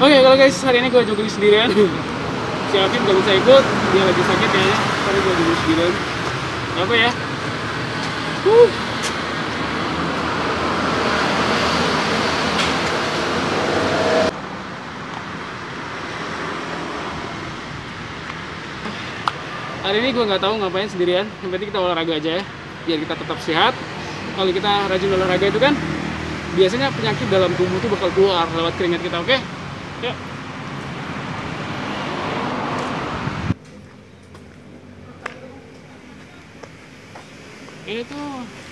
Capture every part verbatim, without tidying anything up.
Oke, kalau guys, hari ini gue jogging sendirian. Si Afif gak bisa ikut, dia lagi sakit ya. Tapi gue jogging sendirian. Apa ya? Huh. Hari ini gue nggak tahu ngapain sendirian. Yang penting kita olahraga aja ya, biar kita tetap sehat. Kalau kita rajin olahraga itu kan, biasanya penyakit dalam tubuh itu bakal keluar lewat keringat kita. Oke? Yuk. Ini tuh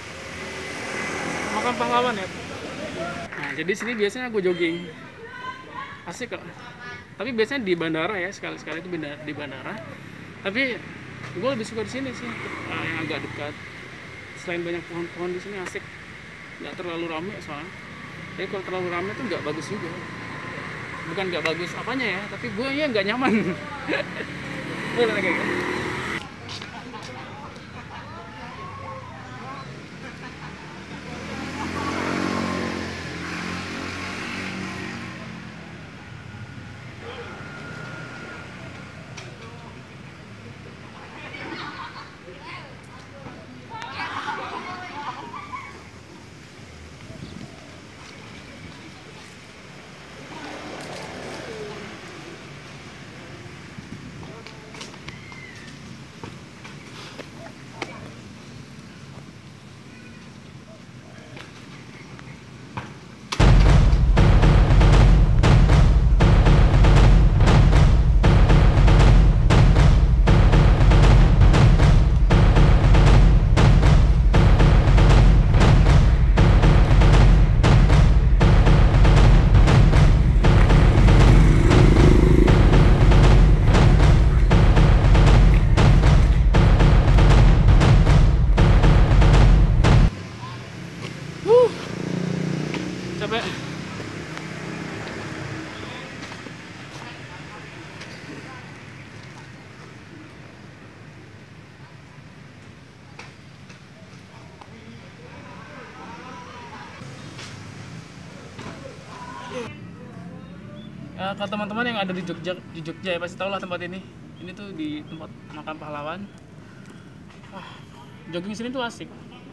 Makam Pahlawan ya. Nah, jadi sini biasanya gue jogging. Asik kok. Tapi biasanya di bandara ya, sekali-sekali itu di bandara. Tapi gue lebih suka di sini sih, uh, yang agak dekat. Selain banyak pohon-pohon di sini asik, nggak terlalu ramai soalnya. Tapi kalau terlalu ramai tuh nggak bagus juga. Bukan nggak bagus apanya ya, tapi gue ya nggak nyaman. Udah kayak gitu. Capek. Ya, ke teman-teman yang ada di Jogja, di Jogja ya pasti tahu lah tempat ini. Ini tuh di tempat Makam Pahlawan. Wah, jogging sini tuh asik.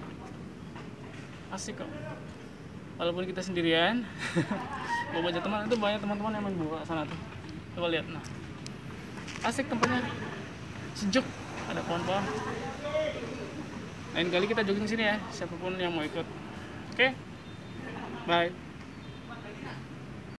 Asik kok. Walaupun kita sendirian, bawa aja teman, itu banyak teman-teman yang main bola sana tuh. Coba lihat, nah, asik tempatnya, sejuk, ada pohon-pohon. Lain kali kita jogging sini ya, siapapun yang mau ikut. Oke, bye.